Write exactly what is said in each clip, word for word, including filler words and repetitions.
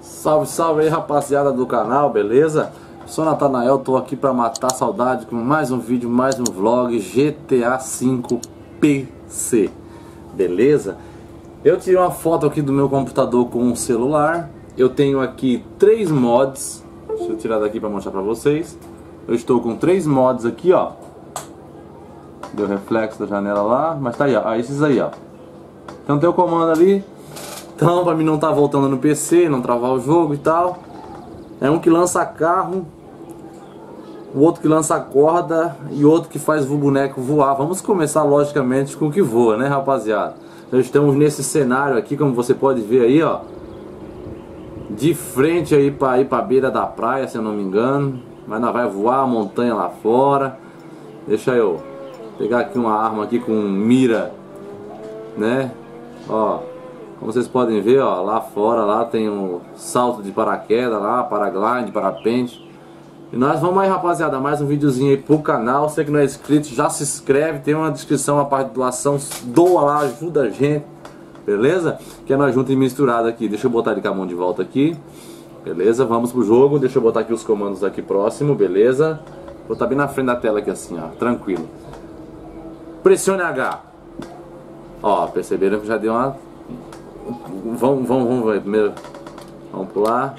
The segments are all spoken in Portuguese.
Salve, salve aí, rapaziada do canal, beleza? Sou Natanael, tô aqui pra matar saudade com mais um vídeo, mais um vlog G T A cinco P C, beleza? Eu tirei uma foto aqui do meu computador com o celular. Eu tenho aqui três mods. Deixa eu tirar daqui pra mostrar pra vocês. Eu estou com três mods aqui, ó. Deu reflexo da janela lá, mas tá aí, ó, esses aí, ó. Então tem o comando ali. Então, pra mim não tá voltando no P C, não travar o jogo e tal. É um que lança carro, o outro que lança corda e outro que faz o boneco voar. Vamos começar logicamente com o que voa, né, rapaziada? Nós estamos nesse cenário aqui, como você pode ver aí, ó. De frente aí pra ir pra beira da praia, se eu não me engano. Mas nós vai voar a montanha lá fora. Deixa eu pegar aqui uma arma aqui com mira, né? Ó. Como vocês podem ver, ó, lá fora lá tem um salto de paraquedas lá, paraglide, parapente. E nós vamos aí, rapaziada, mais um videozinho aí pro canal. Você que não é inscrito, já se inscreve, tem uma descrição, a parte de doação, doa lá, ajuda a gente, beleza? Que é nós juntos e misturado aqui. Deixa eu botar ele com a mão de volta aqui, beleza? Vamos pro jogo, deixa eu botar aqui os comandos aqui próximo, beleza? Vou botar bem na frente da tela aqui assim, ó, tranquilo. Pressione H. Ó, perceberam que já deu uma... Vamos, vamos, vamos ver primeiro. Vamos pular.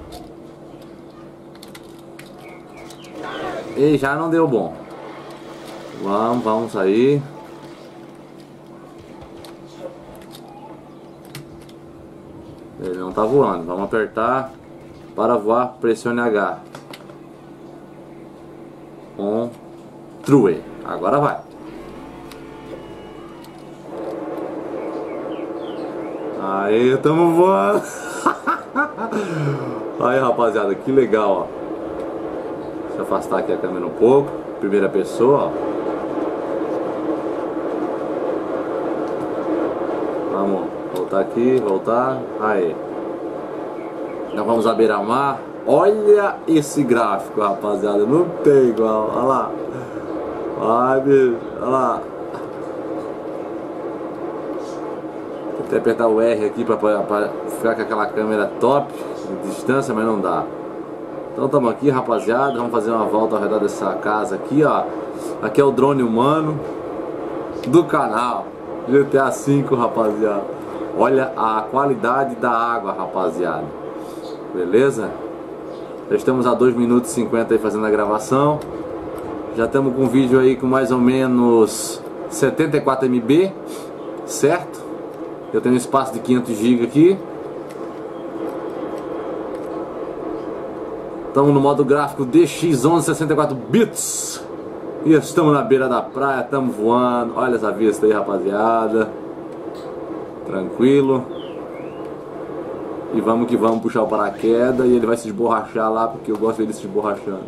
E já não deu bom. Vamos, vamos sair. Ele não tá voando. Vamos apertar. Para voar, pressione H. On. True. Agora vai. Aí, tamo voando. Aí, rapaziada, que legal, ó. Deixa eu afastar aqui a câmera um pouco. Primeira pessoa, ó. Vamos voltar aqui, voltar. Aí. Nós vamos à beira-mar. Olha esse gráfico, rapaziada. Não tem igual. Olha lá. Ai, meu. Olha lá. Até apertar o R aqui pra, pra, pra ficar com aquela câmera top de distância, mas não dá. Então estamos aqui, rapaziada. Vamos fazer uma volta ao redor dessa casa aqui, ó. Aqui é o drone humano do canal G T A cinco, rapaziada. Olha a qualidade da água, rapaziada. Beleza? Já estamos a dois minutos e cinquenta aí fazendo a gravação. Já estamos com um vídeo aí com mais ou menos setenta e quatro megabytes, certo? Eu tenho um espaço de quinhentos gigas aqui. Estamos no modo gráfico D X onze sessenta e quatro bits. E estamos na beira da praia, estamos voando. Olha essa vista aí, rapaziada. Tranquilo. E vamos que vamos puxar o paraquedas. E ele vai se esborrachar lá, porque eu gosto dele se esborrachando.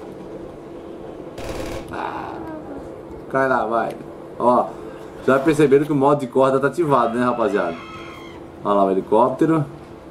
Ah, cai lá, vai. Ó. Já perceberam que o modo de corda tá ativado, né, rapaziada? Olha lá o helicóptero.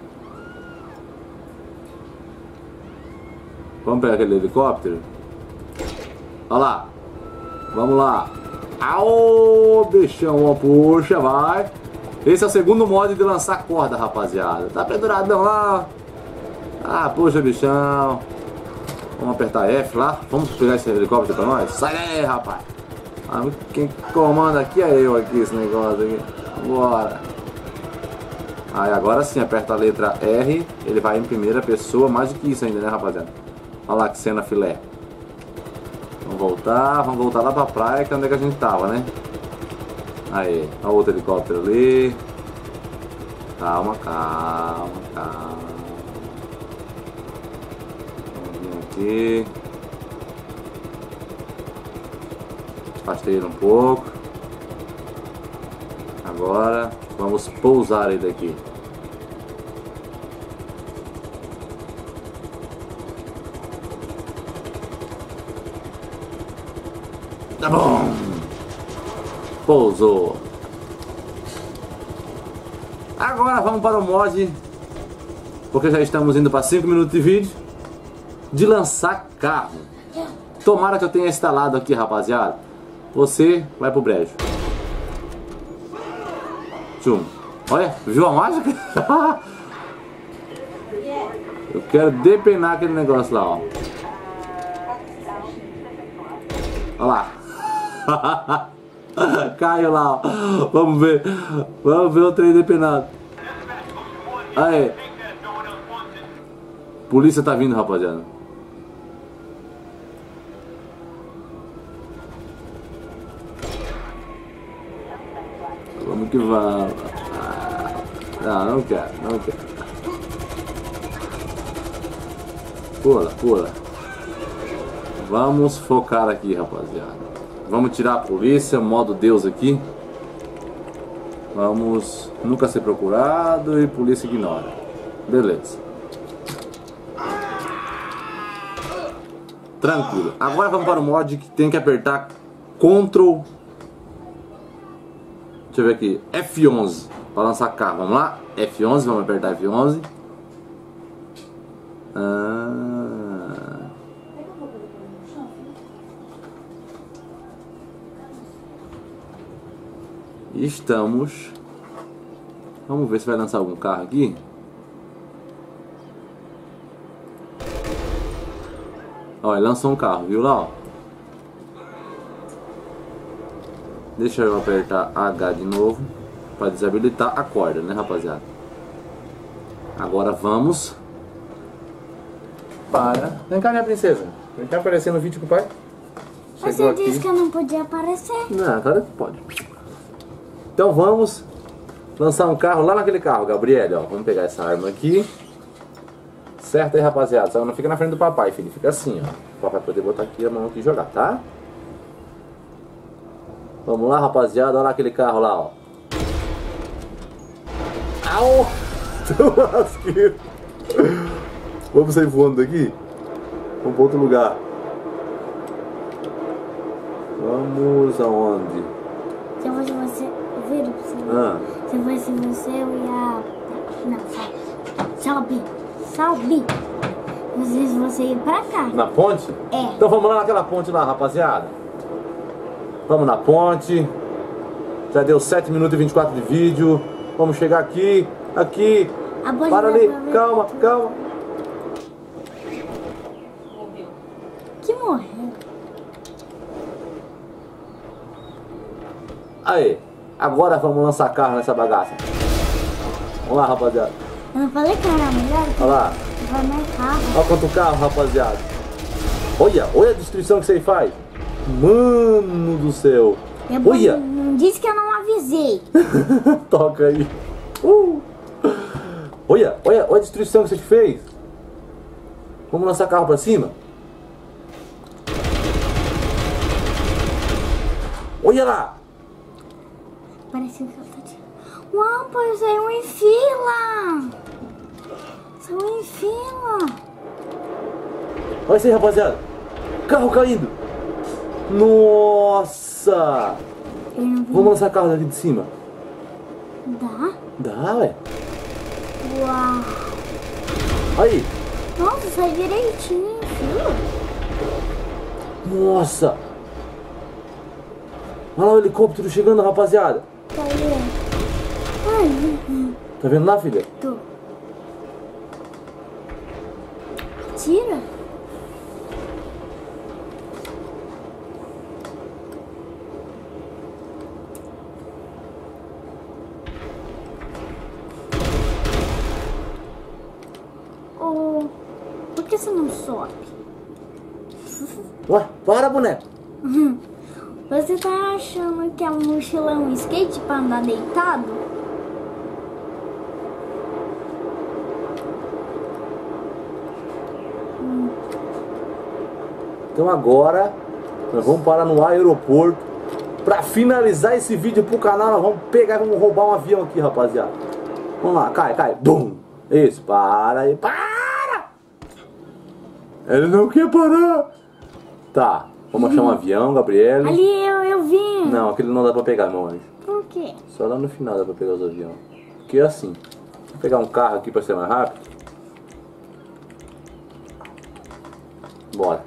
Vamos pegar aquele helicóptero? Olha lá. Vamos lá. Aô, bichão, ó, puxa, vai. Esse é o segundo modo de lançar corda, rapaziada. Tá penduradão lá. Ah, puxa, bichão. Vamos apertar F lá. Vamos pegar esse helicóptero pra nós? Sai daí, rapaz. Ah, quem comanda aqui é eu aqui, esse negócio aqui. Bora. Aí agora sim, aperta a letra R. Ele vai em primeira pessoa. Mais do que isso ainda, né, rapaziada? Olha lá que cena filé. Vamos voltar. Vamos voltar lá pra praia, que é onde é que a gente tava, né? Aí, olha o outro helicóptero ali. Calma, calma, calma. Vamos vir aqui. Afastei ele um pouco. Agora vamos pousar ele aqui. Tá bom. Pousou. Agora vamos para o mod, porque já estamos indo para cinco minutos de vídeo, de lançar carro. Tomara que eu tenha instalado aqui, rapaziada. Você vai pro brejo. Tchum. Olha, viu a mágica? Eu quero depenar aquele negócio lá, ó. Olha lá. Caiu lá, ó. Vamos ver. Vamos ver o trem depenado. Aí. Polícia tá vindo, rapaziada. Vamos que vamos. Não, não quero, não quero. Pula, pula. Vamos focar aqui, rapaziada. Vamos tirar a polícia, modo Deus aqui. Vamos nunca ser procurado e polícia ignora. Beleza. Tranquilo. Agora vamos para o mod que tem que apertar Ctrl. Deixa eu ver aqui. F onze. Para lançar carro. Vamos lá. F onze. Vamos apertar F onze. Ah. Estamos. Vamos ver se vai lançar algum carro aqui. Olha, lançou um carro, viu lá, ó. Deixa eu apertar H de novo para desabilitar a corda, né, rapaziada? Agora vamos para... Vem cá, minha princesa. Vem cá aparecer no vídeo com o pai. Você disse que eu não podia aparecer. Não, claro que pode. Então vamos lançar um carro lá naquele carro, Gabriel, ó. Vamos pegar essa arma aqui. Certo aí, rapaziada. Só não fica na frente do papai, filho. Fica assim, ó. O papai poder botar aqui a mão aqui e jogar, tá? Vamos lá, rapaziada. Olha lá aquele carro lá, ó. Au! Vamos sair voando daqui? Vamos para outro lugar. Vamos aonde? Se eu fosse você... Vira pra você. Ah. Se eu fosse você, eu ia... Não, sobe. Sobe. Às vezes você ia pra cá. Na ponte? É. Então vamos lá naquela ponte lá, rapaziada. Vamos na ponte. Já deu sete minutos e vinte e quatro de vídeo. Vamos chegar aqui. Aqui. Para ali. Calma, calma. Que morreu. Aí. Agora vamos lançar carro nessa bagaça. Vamos lá, rapaziada. Eu não falei que era melhor? Olha lá. Vai mais rápido. Olha quanto carro, rapaziada. Olha, olha a destruição que você faz. Mano do céu. É bom, Olha. não disse que eu não avisei. Toca aí. Uh. Olha, olha, olha a destruição que você fez. Vamos lançar carro pra cima. Olha lá. Parece que eu tô tirando. Uau, pai, saiu em fila. Saiu em fila. Olha isso aí, rapaziada. Carro caindo. Nossa. Vamos lançar carro daqui de cima. Dá? Dá, ué. Uau. Aí. Nossa, sai direitinho, viu? Nossa. Olha lá o helicóptero chegando, rapaziada. Tá aí. Ai, Tá vendo lá, filha? tô. Tira. Oh, por que você não sobe? Ué, para, boneco. Você tá achando que a mochila é um skate pra andar deitado? Hum. Então agora nós vamos parar no aeroporto. Pra finalizar esse vídeo pro canal, nós vamos pegar e vamos roubar um avião aqui, rapaziada. Vamos lá, cai, cai. Bum! Isso, para aí. Para! Ele não quer parar. Tá, vamos achar um avião, Gabriel. Ali eu, eu vi. Não, aquele não dá pra pegar, meu anjo. Por quê? Só lá no final dá pra pegar os aviões. Porque é assim. Vou pegar um carro aqui pra ser mais rápido. Bora.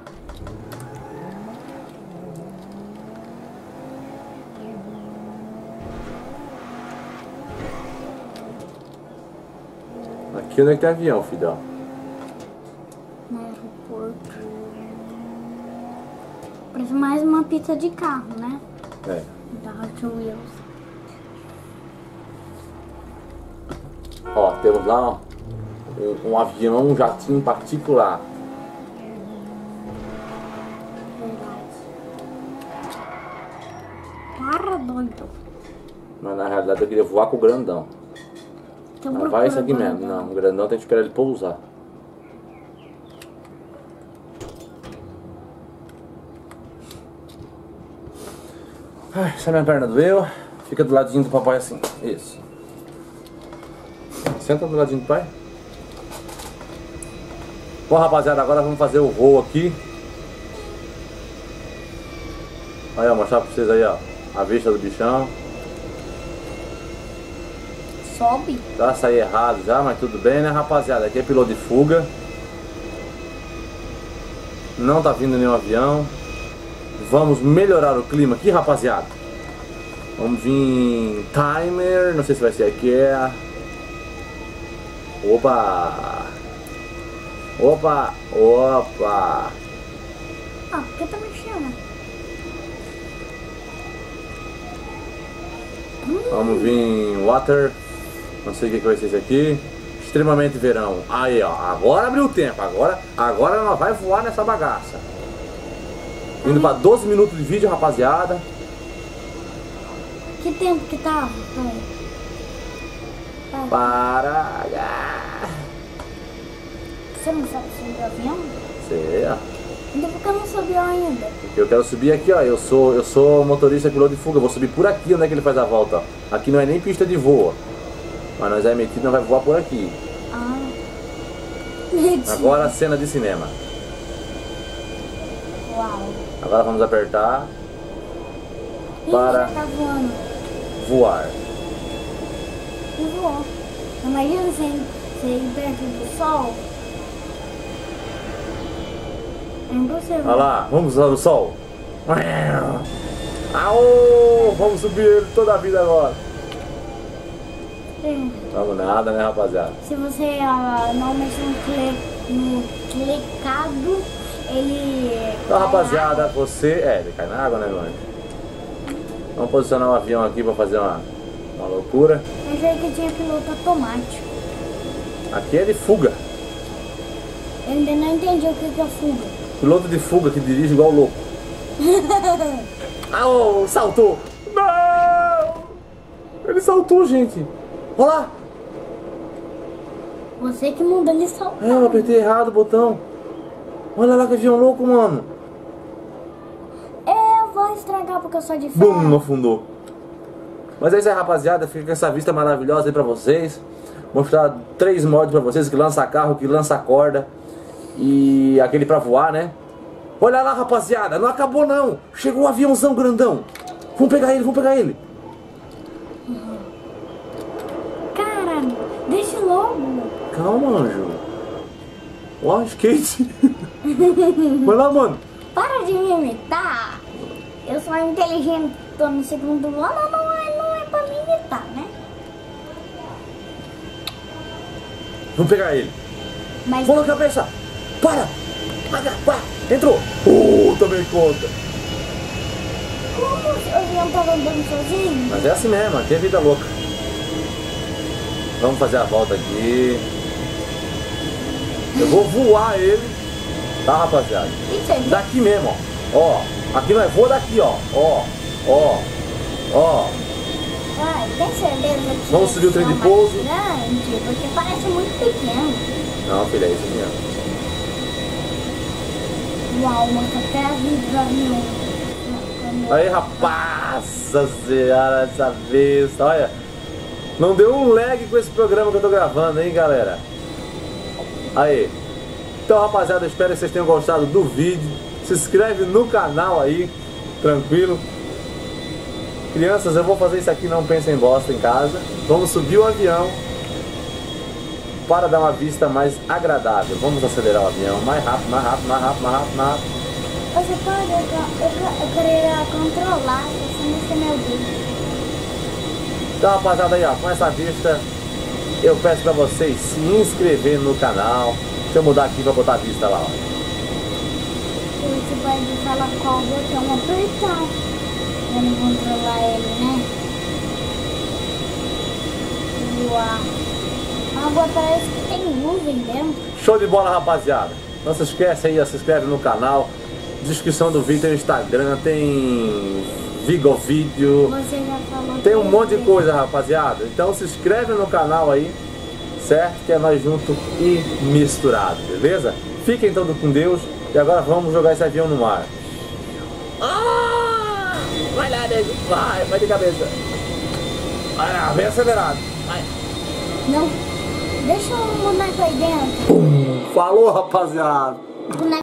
Aqui onde é que tem avião, filho? No aeroporto. Parece mais uma pista de carro, né? É. Da Hot Wheels. Ó, temos lá ó, um, um avião, um jatinho particular. Para, doido. Mas na realidade eu queria voar com o grandão. Então, Mas vai isso aqui procura mesmo. agora. Não, o grandão tem que esperar ele pousar. Ai, se a minha perna doeu, fica do ladinho do papai assim. Isso. Senta do ladinho do pai. Bom, rapaziada, agora vamos fazer o voo aqui. Aí, ó, mostrar pra vocês aí, ó, a vista do bichão. Sobe. Tá, sair errado já, mas tudo bem, né, rapaziada? Aqui é piloto de fuga. Não tá vindo nenhum avião. Vamos melhorar o clima aqui, rapaziada. Vamos vir timer, não sei se vai ser aqui, é... Opa! Opa! Opa! Ah, por que tá mexendo? Vamos vir water, não sei o que que vai ser isso aqui. Extremamente verão. Aí, ó, agora abriu o tempo. Agora, agora nós vai voar nessa bagaça. Indo pra doze minutos de vídeo, rapaziada. Que tempo que tava? Peraí. Vai. Para. Você não sabe subir o avião? Sei, ó. Então por que não subiu ainda? Porque eu quero subir aqui, ó. Eu sou, eu sou motorista piloto de fuga. Eu vou subir por aqui, onde é que ele faz a volta, ó. Aqui não é nem pista de voo. Mas nós é metido, nós vai voar por aqui. Ah. Mentira. Agora a cena de cinema. Uau. Agora vamos apertar Ih, para já tá voando. voar. E voou. Imagina você, você ir perto do sol. É impossível. Olha lá, vamos usar o sol. Aô, vamos subir ele toda a vida agora. Sim. Vamos nada, né, rapaziada? Se você ah, não mexer no, cle, no clicado, ele... Então, cai rapaziada, você... É, ele cai na água, né, meu anjo? Vamos posicionar o avião aqui pra fazer uma, uma loucura. na água. Eu achei que tinha piloto automático. Aqui é de fuga. Eu ainda não entendi o que que é fuga. Piloto de fuga que dirige igual louco. Aô, saltou! Não! Ele saltou, gente. Olha lá! Você que manda ele saltar. É, eu apertei errado o botão. Olha lá que avião louco, mano. É, vai estragar porque eu sou de ferro. Bum, afundou. Mas é isso aí, rapaziada. Fica com essa vista maravilhosa aí pra vocês. Mostrar três mods pra vocês, que lança carro, que lança corda. E aquele pra voar, né? Olha lá, rapaziada. Não acabou, não. Chegou um aviãozão grandão. Vamos pegar ele, vamos pegar ele. Cara, deixa logo. Calma, anjo. Ó, skate. Vai lá, mano. Para de me imitar. Eu sou inteligente, tô no segundo ano, não é, não é pra me imitar, né? Vamos pegar ele. Mas Pula a cabeça. Para. Para, para. Entrou. Uh, também conta. como o avião tava andando sozinho? Mas é assim mesmo, aqui é vida louca. Vamos fazer a volta aqui. Eu vou voar ele. Tá, rapaziada? Isso aí. Daqui mesmo, ó. Ó. Aqui nós voa daqui, ó. Ó. Ó. Ó. Ai, tem certeza que Vamos subir o trem de é pouso. grande, porque parece muito pequeno. Não, filha, é isso mesmo. Uau, mostra até a vida do avião. Aí, rapaz, senhora, essa vista, olha. Não deu um lag com esse programa que eu tô gravando, hein, galera. Aí. Então, rapaziada, eu espero que vocês tenham gostado do vídeo. Se inscreve no canal aí, tranquilo. Crianças, eu vou fazer isso aqui, não pensem em bosta em casa. Vamos subir o avião para dar uma vista mais agradável. Vamos acelerar o avião mais rápido, mais rápido, mais rápido, mais rápido, mais rápido. Você pode, eu, eu, eu queria controlar, você não ser meu Deus. Então, rapaziada, aí, ó, com essa vista eu peço pra vocês se inscreverem no canal. Deixa eu mudar aqui pra botar a vista lá, ó. Você pode falar qual botão apertar pra não controlar ele, né? Uau. A água parece que tem nuvem dentro. Show de bola, rapaziada. Não se esquece aí, ó, se inscreve no canal. Descrição do vídeo tem o Instagram, tem Vigovídeo. Você já falou. Tem um monte de coisa, rapaziada. Então se inscreve no canal aí, certo? Que é nós junto e misturado, beleza? Fiquem todos com Deus. E agora vamos jogar esse avião no mar. Ah! Vai lá, nego. Vai, vai de cabeça. Vai lá, vem acelerado. Vai. Não. Deixa o boneco aí dentro. Pum. Falou, rapaziada. O boneco